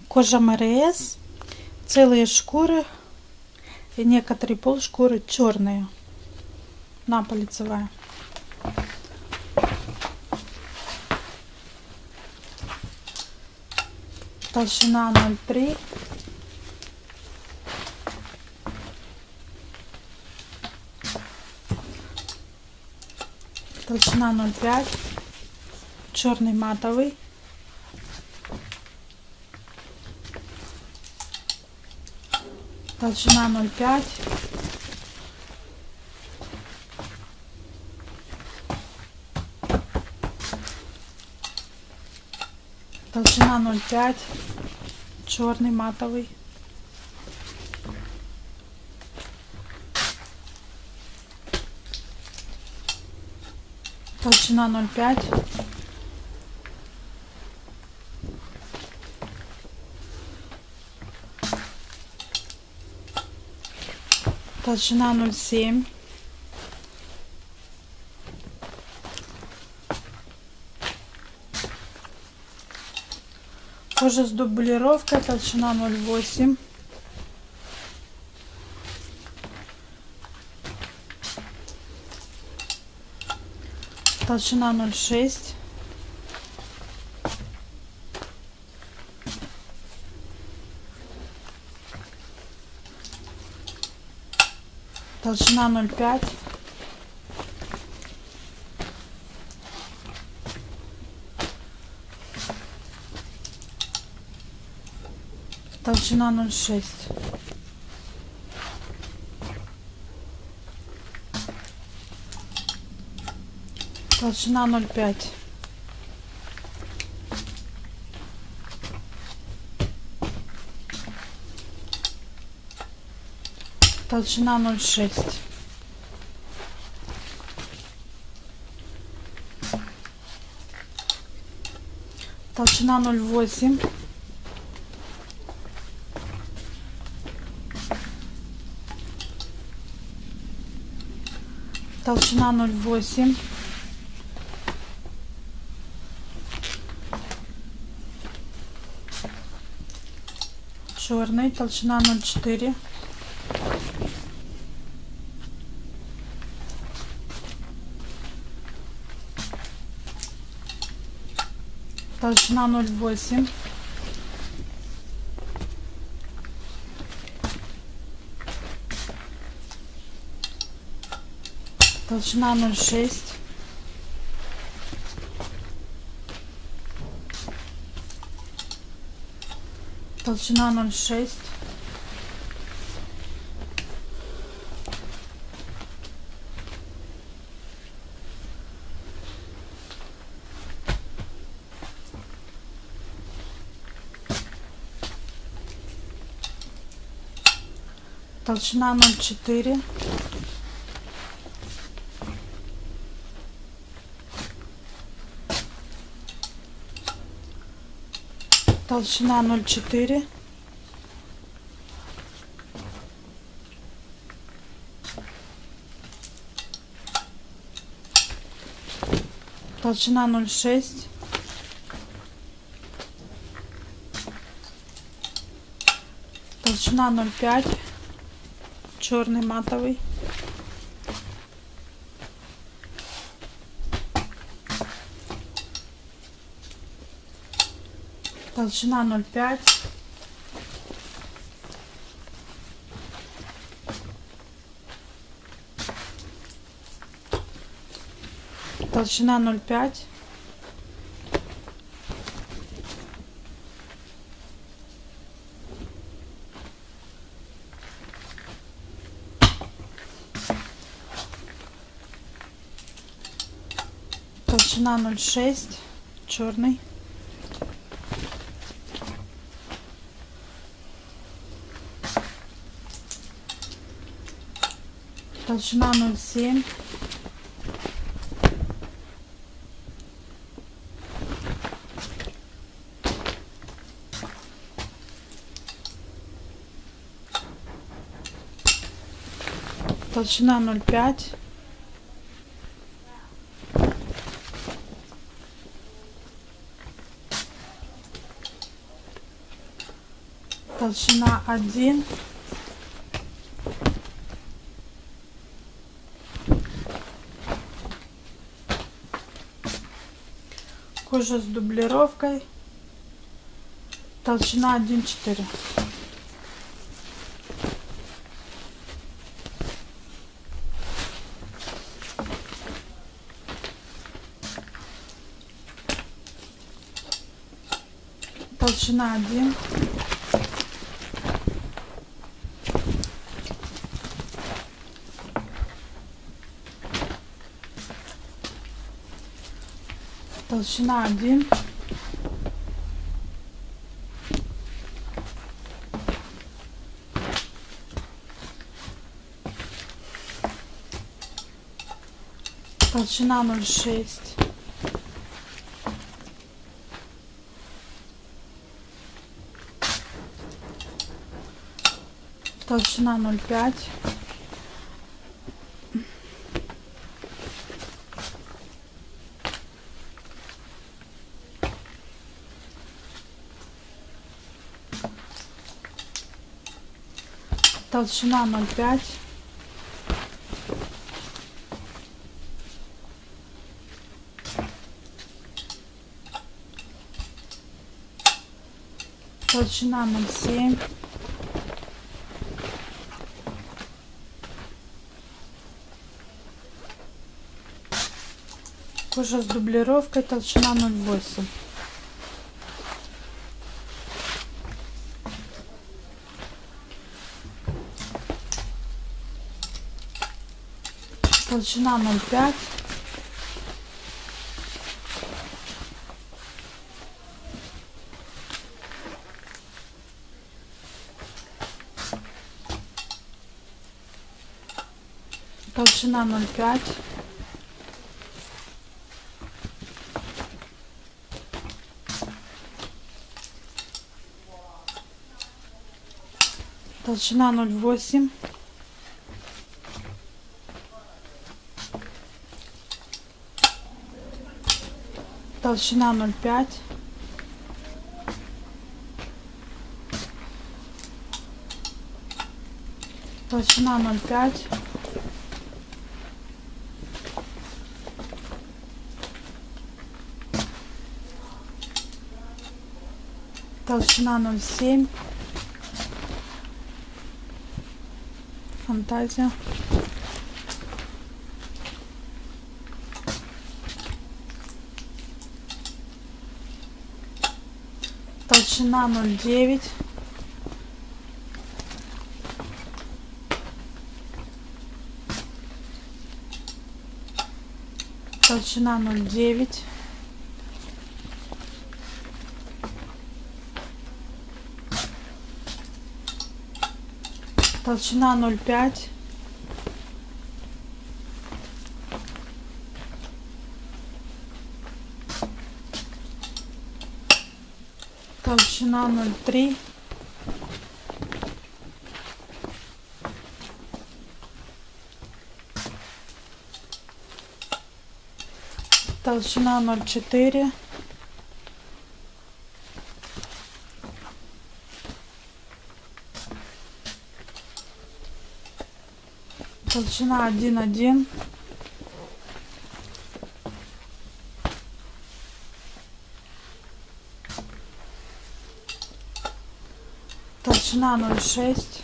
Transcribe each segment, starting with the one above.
Кожа МРС, целые шкуры и некоторые полшкуры черные. Напа лицевая. Толщина 0,3. Толщина 0,5. Черный матовый. Толщина 0,5. Толщина 0,5. Черный матовый. Толщина 0,5. Толщина 0,7. Кожа с дублировкой, толщина 0,8. Толщина 0,6. Толщина 0,5. Толщина 0,6. Толщина 0,5. Толщина 0,6. Толщина 0,8. Толщина 0,8. Черный, толщина 0,4. Толщина 0,8. Толщина 0,6. Толщина 0,6. Толщина 0,4. Толщина 0,4. Толщина 0,6. Толщина 0,5. Черный матовый. Толщина 0,5. Толщина 0,5. Толщина 0,6. Черный. Толщина 0,7. Толщина 0,5. толщина 1, кожа с дублировкой, толщина 1,4. Толщина 1, толщина 1, толщина 0,6, толщина 0,5, толщина 0,5, толщина 0,7, кожа с дублировкой, толщина 0,8. Толщина 0,5, толщина 0,5, толщина 0,8, толщина 0,5, толщина 0,5, толщина 0,7, фантазия, толщина 0,9, толщина 0,9, толщина 0,5, толщина 0,3, толщина 0,4, толщина 1,1, толщина 0,6,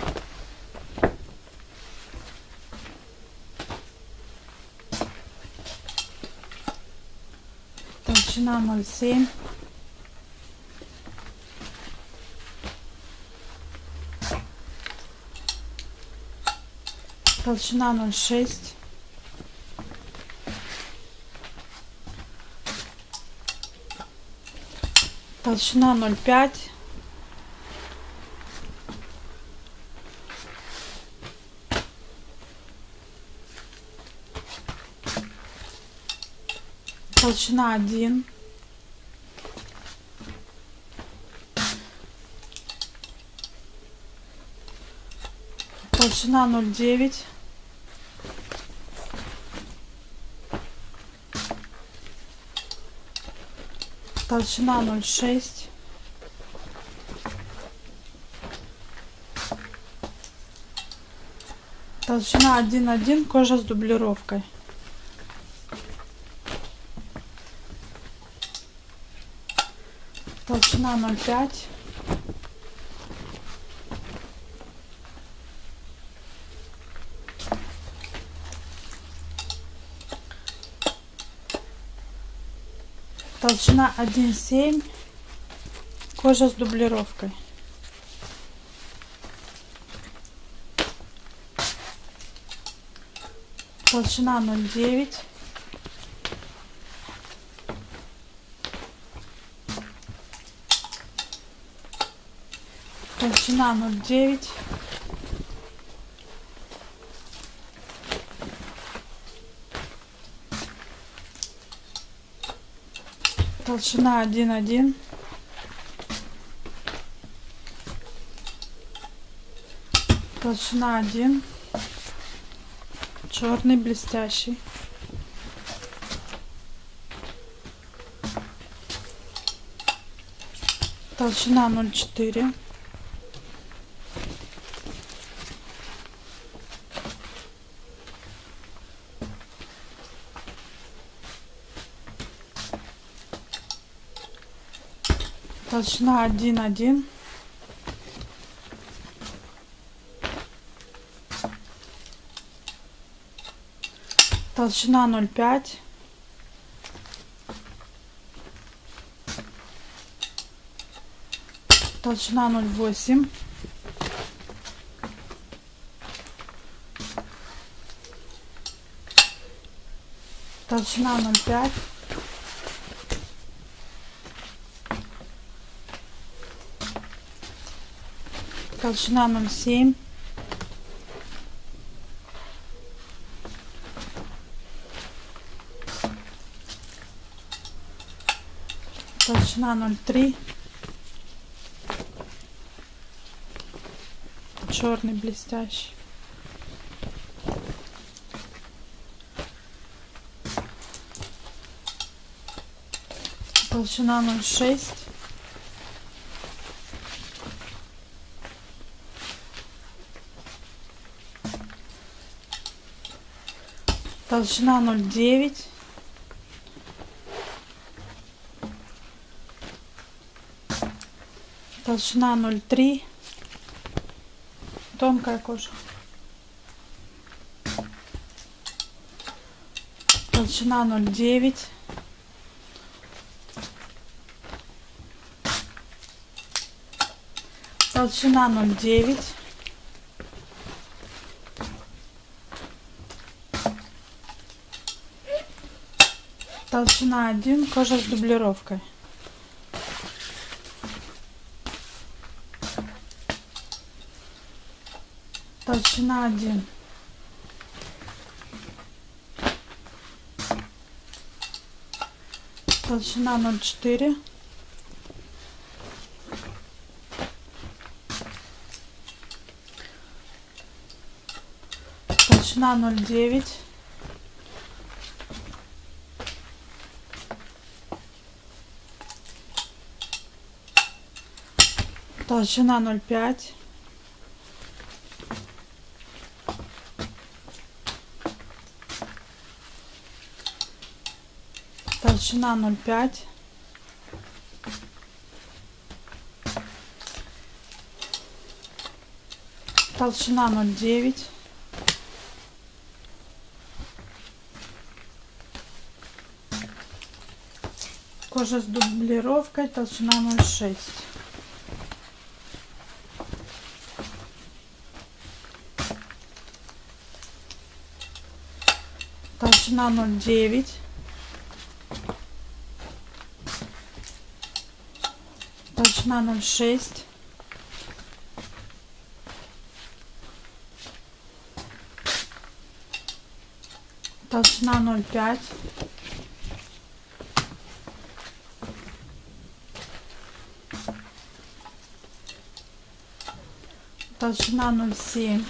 толщина 0,7, толщина 0,6, толщина 0,5, толщина 1, толщина 0,9, толщина 0,6, Толщина 1,1, кожа с дублировкой. Толщина 0,5. Толщина 1,7, кожа с дублировкой. Толщина 0,9. Толщина 0,9. Толщина 1,1. Толщина 1. Черный, блестящий. Толщина 0,4. Толщина 1,1. Толщина 0,5. Толщина 0,8. Толщина 0,5. Толщина 0,7. Толщина 0,3. Черный, блестящий. Толщина 0,6. Толщина 0,9. Толщина 0,3. Тонкая кожа. Толщина 0,9. Толщина 0,9. Толщина 1, кожа с дублировкой. Толщина 1. Толщина 0,4. Толщина 0,9. Толщина 0,5. Толщина 0,5. Толщина 0,9. Кожа с дублировкой, толщина 0,6. Толщина 0,9. Толщина 0,6. Толщина 0,5. Толщина 0,7.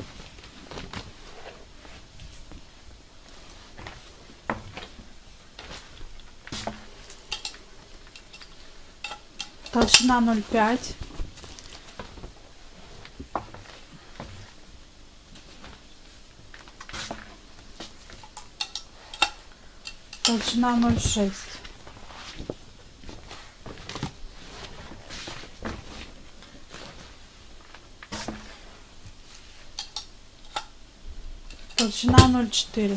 Толщина 0,5. толщина 0,6. Толщина 0,4.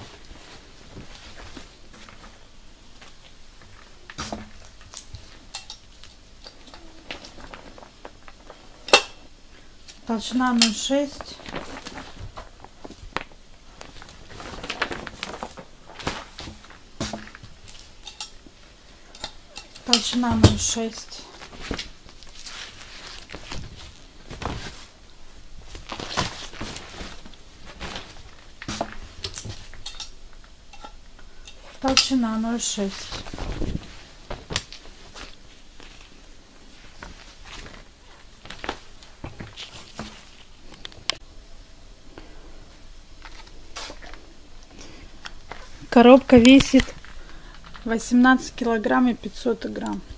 Толщина 0,6. Толщина 0,6. Толщина 0,6. Коробка весит 18 килограмм и 500 грамм.